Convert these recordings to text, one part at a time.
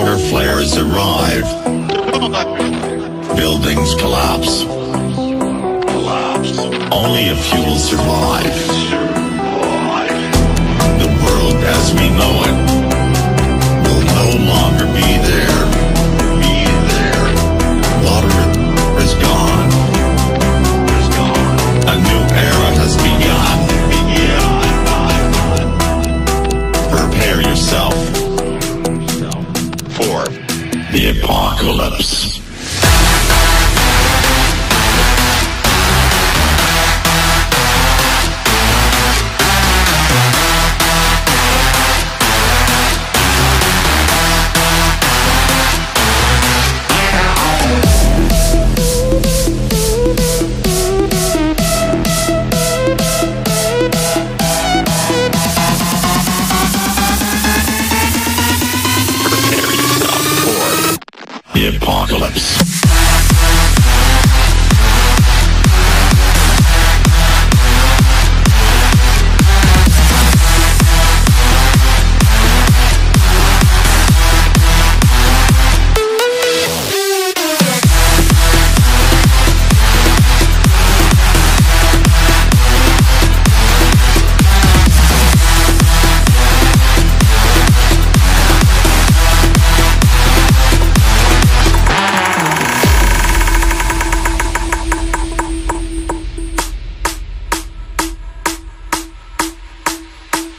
solar flares arrive. Buildings collapse. Only a few will survive. The world as we know it will no longer be there. Water is gone. A new era has begun. Prepare yourself for the apocalypse. The apocalypse.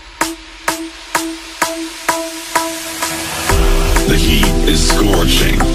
The heat is scorching.